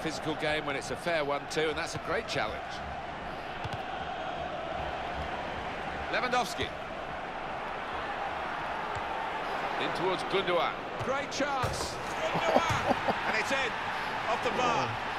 physical game when it's a fair one too, and that's a great challenge. Lewandowski. In towards Gundogan. Great chance. Gundogan. And it's in. Off the bar.